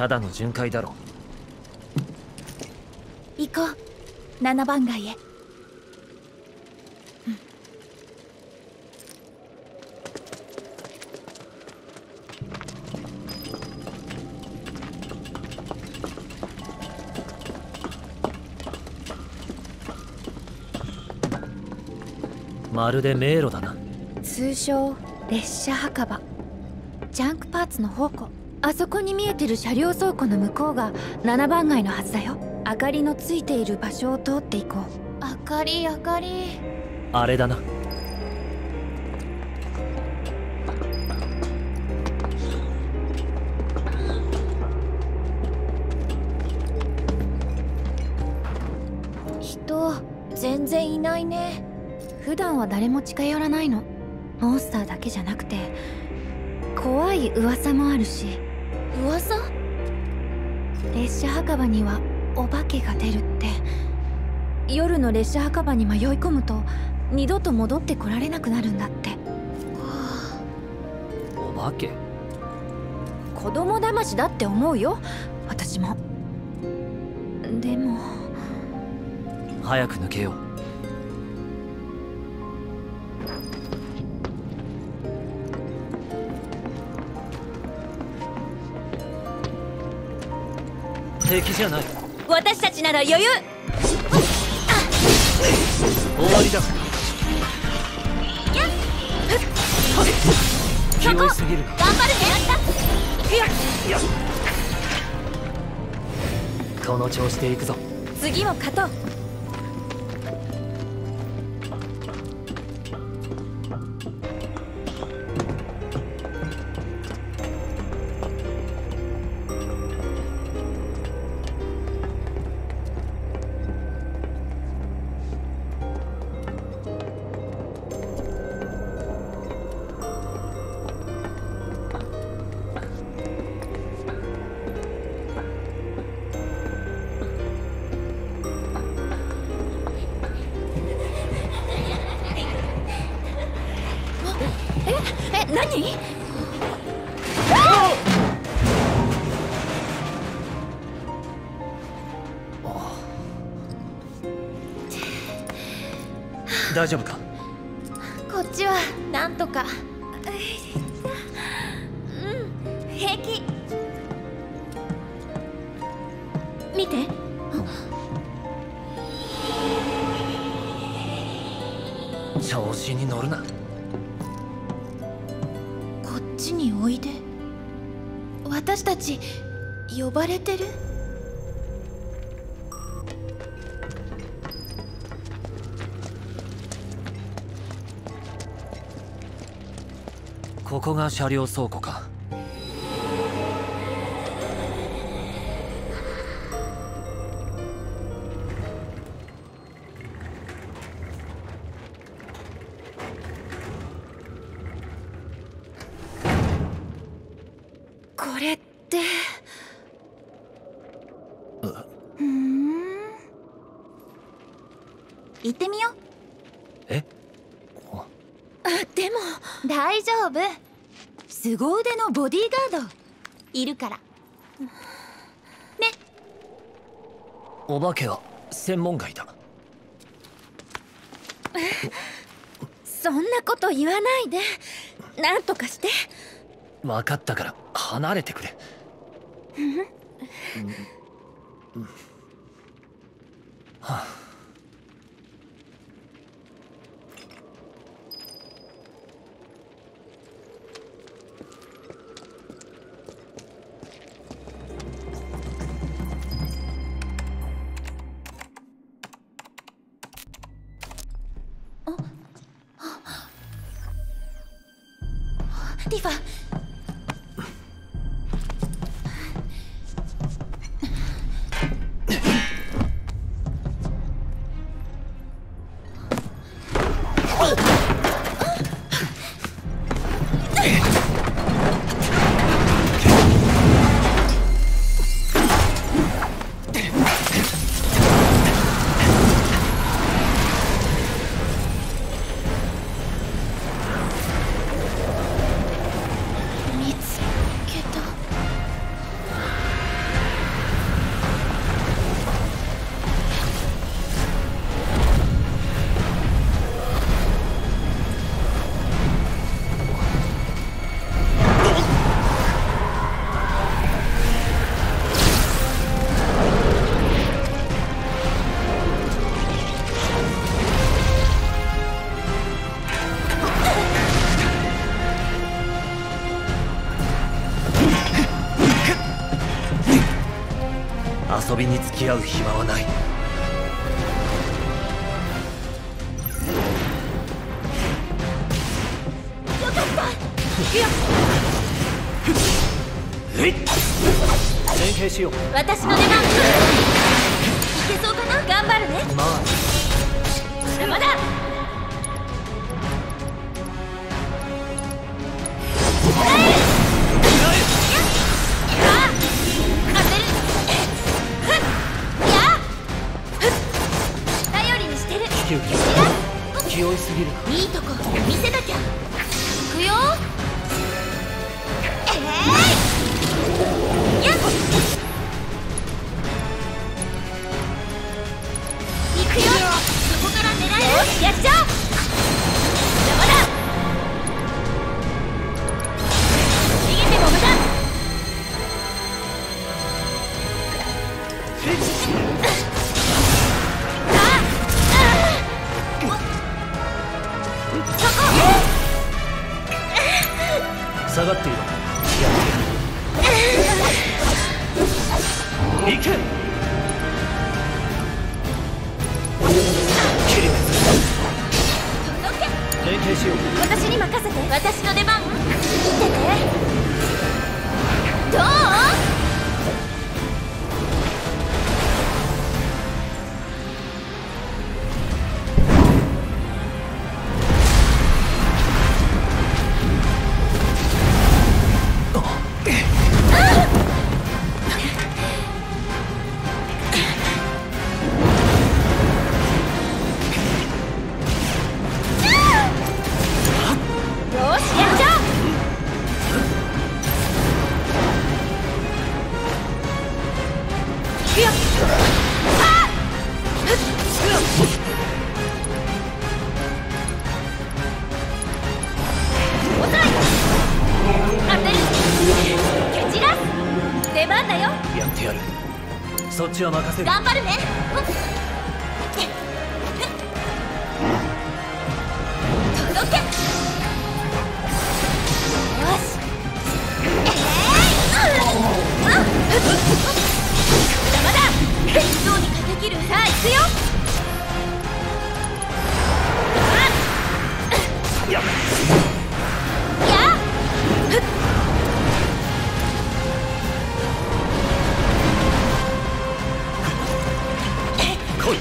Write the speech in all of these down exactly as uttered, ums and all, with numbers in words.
ただの巡回だろ。 行こう、ななばん街へ。 まるで迷路だな。 通称列車墓場。ジャンクパーツの宝庫。あそこに見えてる車両倉庫の向こうがななばん街のはずだよ。明かりのついている場所を通っていこう。明かり、明かり。 あれだな。 人全然いないね。普段は誰も近寄らないの。モンスターだけじゃなくて怖い噂もあるし。噂？列車墓場にはお化けが出るって。夜の列車墓場に迷い込むと二度と戻ってこられなくなるんだって。 お化け？ 子供騙しだって思うよ、私も。でも早く抜けよう。敵じゃない。 私たちなら余裕。 終わりだ。気負いすぎるな。 頑張るね。行くよ。 この調子で行くぞ。 次も勝とう。何？ 大丈夫か？ こっちはなんとか。うん、平気。見て。 調子に乗るな。 こっちにおいで。私たち呼ばれてる？ ここが車両倉庫か。 これってふん、行ってみよう。 え？ あ、でも大丈夫。凄腕のボディーガードいるからね。 お化けは専門外だ。 そんなこと言わないで。なんとかして。 分かったから離れてくれ。うんうん、はあ。 ティファ。 遊びに付き合う暇はない。 よかった。いやえい、連携しよう。 私の出番。いけそうかな。頑張るね。 まあまだまだ。 気負いすぎる。 いいとこ見せなきゃ。いくよ。えい、やっ、いくよ。そこから狙える。やっちゃおう。邪魔だ。逃げても無駄。 下がっていろ。やってやる。行け。切り目連携しよう。 私に任せて。私の出番。見てて。どう？ そっちは任せる。 頑張るね。届け。よし。えい、まだまだ。どうにかできる。さあ行くよ。 やっ来い。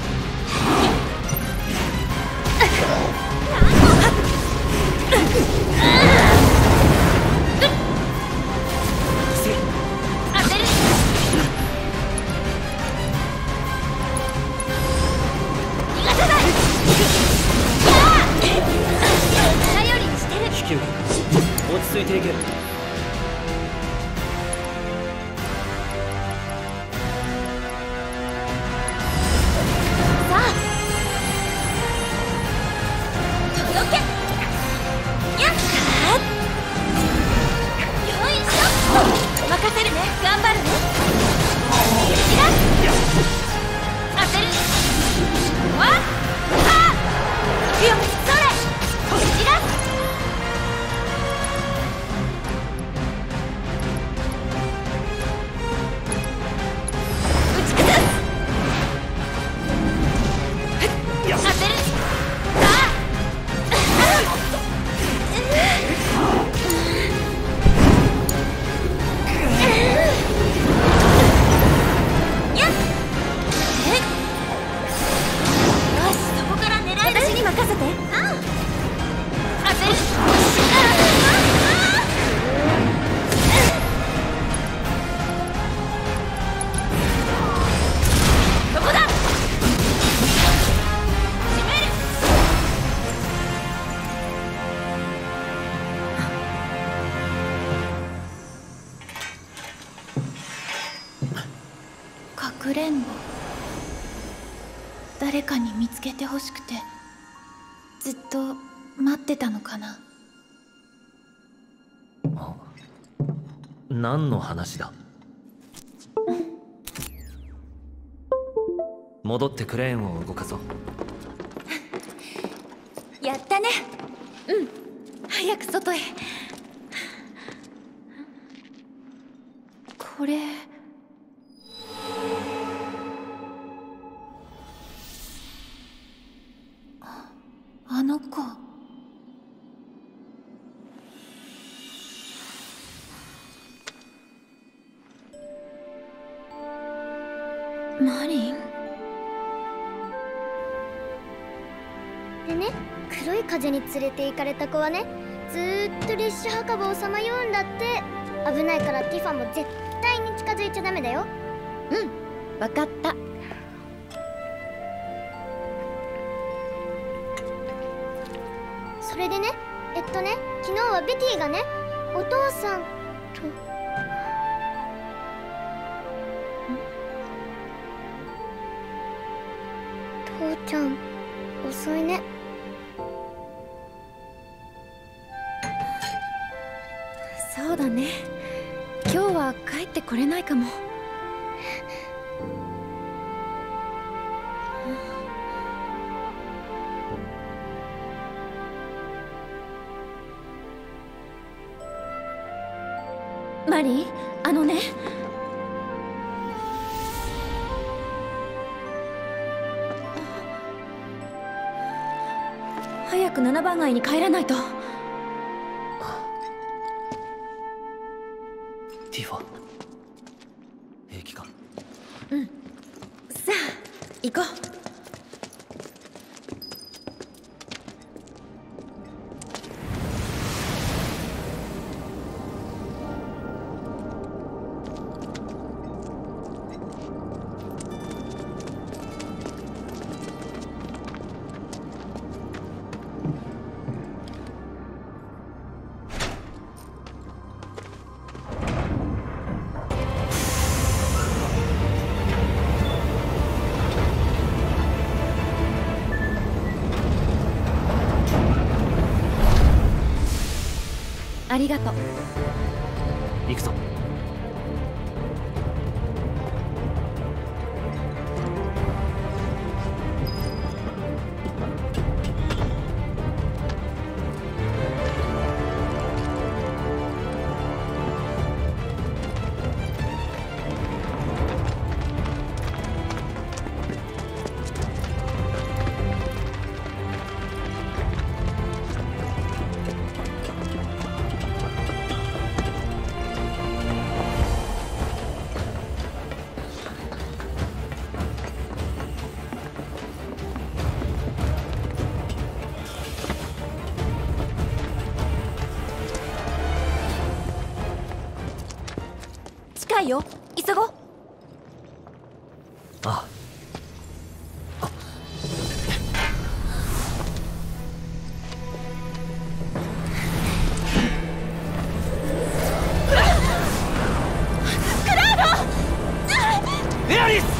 落ち着いていけ。 かくれんぼ。誰かに見つけてほしくてずっと待ってたのかな。 何の話だ。戻ってクレーンを動かそう。 やったね。うん、早く外へ。これあの子。マリンでね、黒い風に連れて行かれた子はね、ずーっと列車墓場をさまようんだって。危ないからティファも絶対に近づいちゃダメだよ。 うん、わかった。 それでね、えっとね、昨日はベティがね、お父さんと。父ちゃん、遅いね。 そうだね。今日は帰ってこれないかも。マリン、あのね。早くななばん街に帰らないと。 ティファ、平気か？ うん。さあ、行こう。ありがとう。 行くぞ。 近いよ、急ごう。 ああ。 クラウド！ エアリス！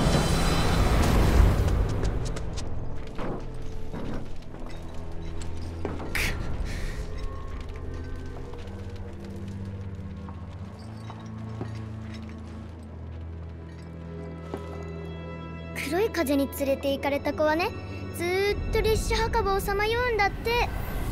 黒い風に連れて行かれた子はね、ずーっと列車墓場をさまようんだって。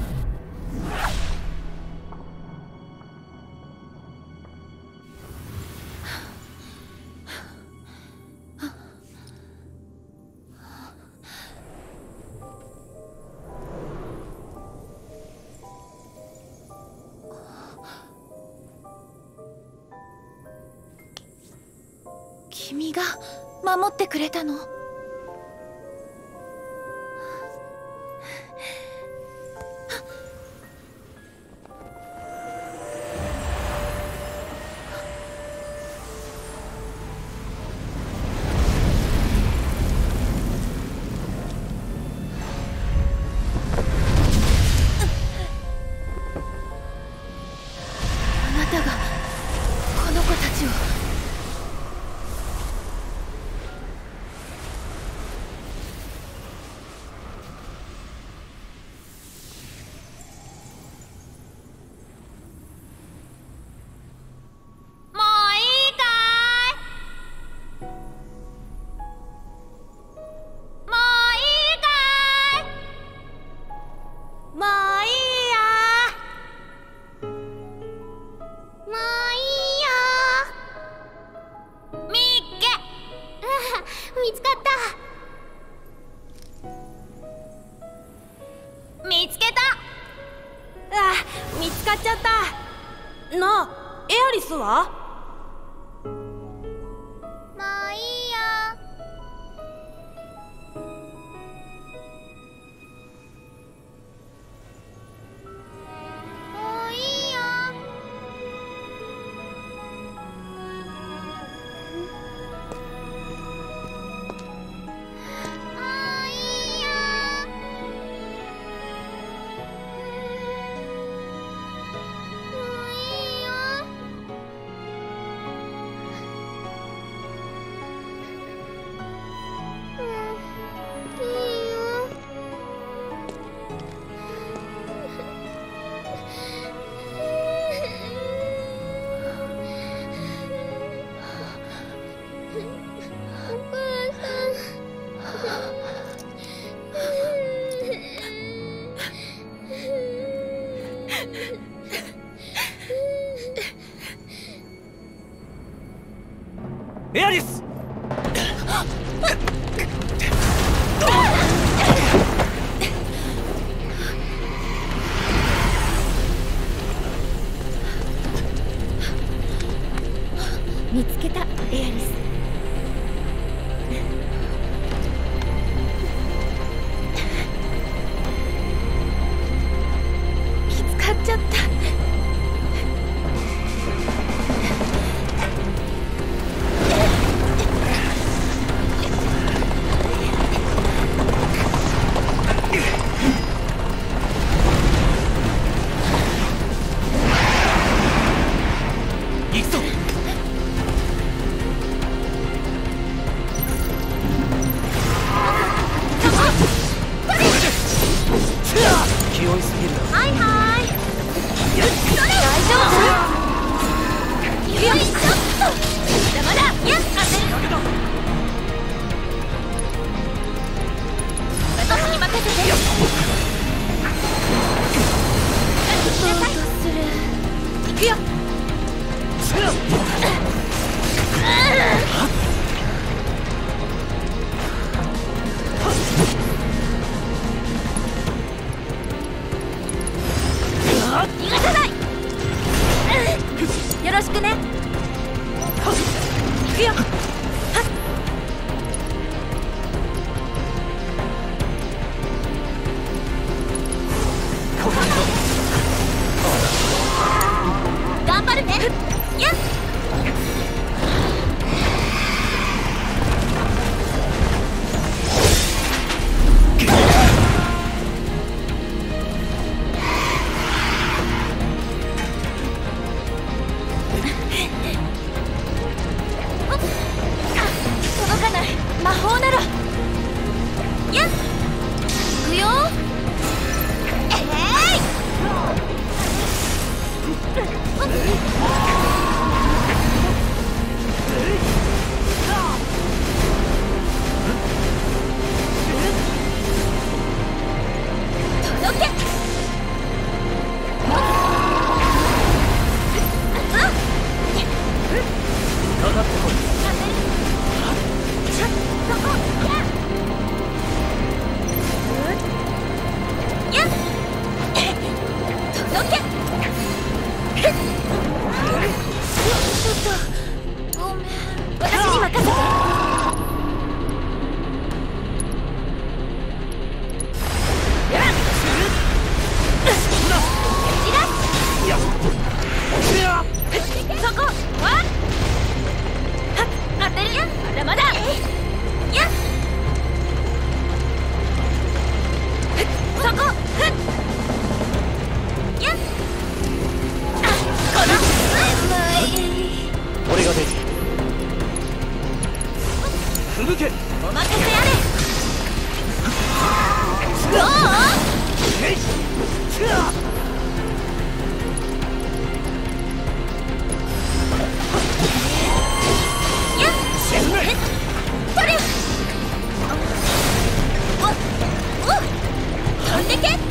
君が守ってくれたの？あなたがこの子たちを。 つかっちゃった。なあ、エアリスは？ もういいよ。もういいよ。 エアリス！ 見つけた、エアリス。見つかっちゃった。よろしくね。行くよ。頑張るね。やっ。飛んでけ。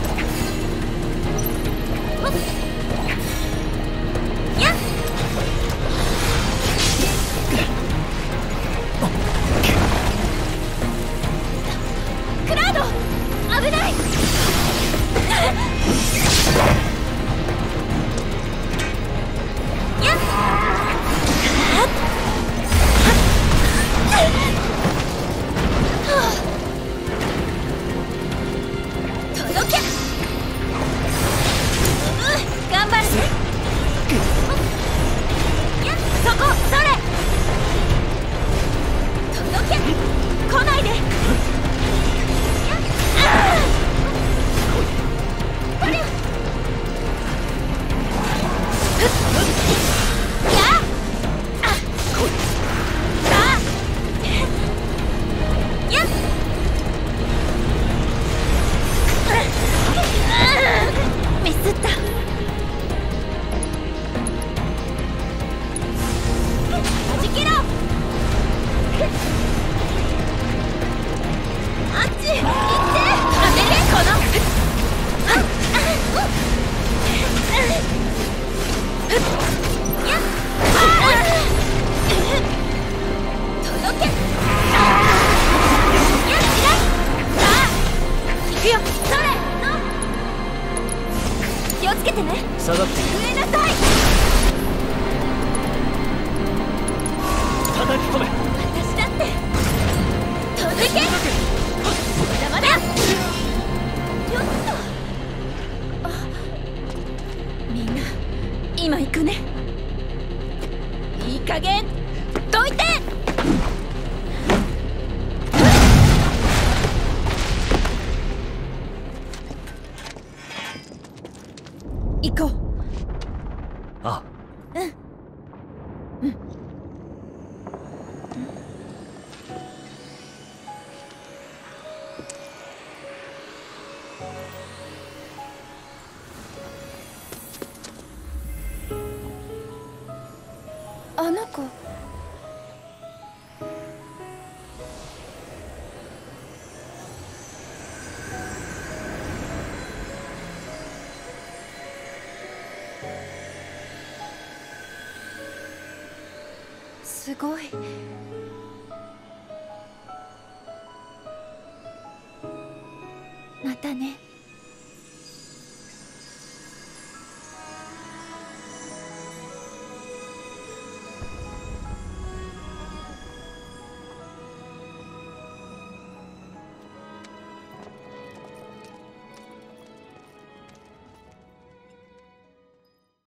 くよ。それの気をつけてね。 下がって上なさい。 叩き込め。 私だって飛んでけ。まだまだ。よっと。あ、みんな今行くね。いい加減どいて。行こう。 あうん。うん。あの子。すごい。またね。